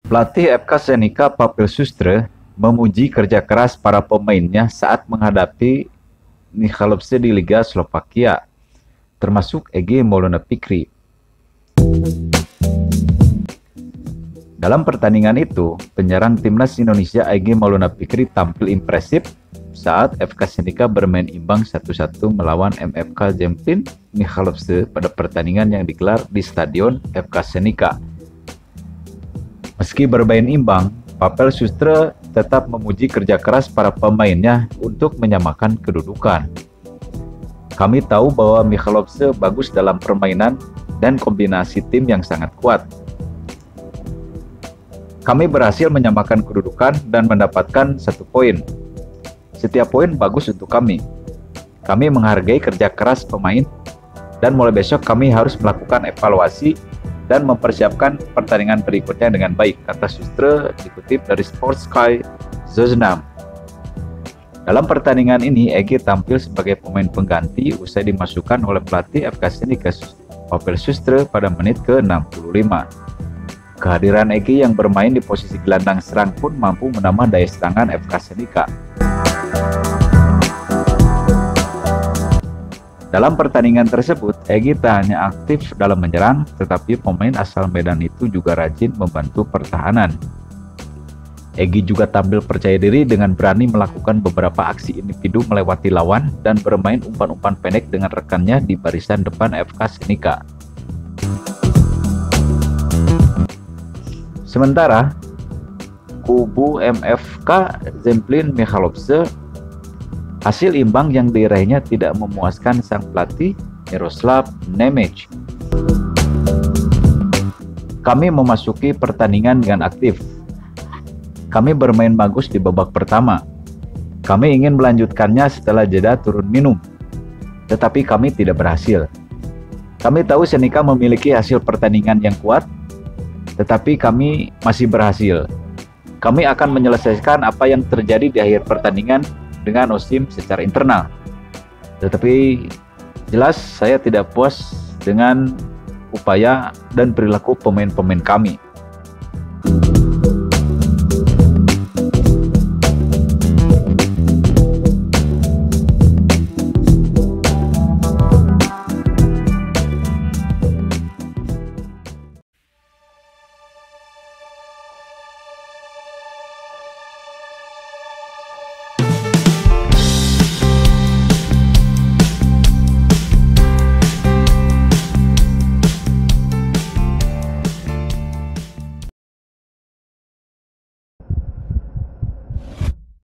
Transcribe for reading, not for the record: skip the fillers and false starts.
Pelatih FK Senica Pavel Šustre memuji kerja keras para pemainnya saat menghadapi Michalovce di Liga Slovakia, termasuk Ege Maulana Fikri. Dalam pertandingan itu, penyerang timnas Indonesia Ege Maulana Fikri tampil impresif saat FK Senica bermain imbang 1-1 melawan MFK Zemplín Michalovce pada pertandingan yang digelar di Stadion FK Senica. Meski bermain imbang, Pavel Šustre tetap memuji kerja keras para pemainnya untuk menyamakan kedudukan. Kami tahu bahwa Michalovce bagus dalam permainan dan kombinasi tim yang sangat kuat. Kami berhasil menyamakan kedudukan dan mendapatkan 1 poin. Setiap poin bagus untuk kami. Kami menghargai kerja keras pemain dan mulai besok kami harus melakukan evaluasi dan mempersiapkan pertandingan berikutnya dengan baik, kata Šustre dikutip dari Sportskay Zoznam. Dalam pertandingan ini, Ege tampil sebagai pemain pengganti usai dimasukkan oleh pelatih FK Senica Pavel Šustre pada menit ke-65. Kehadiran Ege yang bermain di posisi gelandang serang pun mampu menambah daya serangan FK Senica. Dalam pertandingan tersebut, Ege tak hanya aktif dalam menyerang, tetapi pemain asal Medan itu juga rajin membantu pertahanan. Ege juga tampil percaya diri dengan berani melakukan beberapa aksi individu melewati lawan dan bermain umpan-umpan pendek dengan rekannya di barisan depan FK Senica. Sementara, kubu MFK Zemplín Michalovce, hasil imbang yang diraihnya tidak memuaskan sang pelatih Miroslav Nemec. Kami memasuki pertandingan dengan aktif. Kami bermain bagus di babak pertama. Kami ingin melanjutkannya setelah jeda turun minum, tetapi kami tidak berhasil. Kami tahu Senica memiliki hasil pertandingan yang kuat, tetapi kami masih berhasil. Kami akan menyelesaikan apa yang terjadi di akhir pertandingan dengan Osim secara internal. Tetapi jelas saya tidak puas dengan upaya dan perilaku pemain-pemain kami.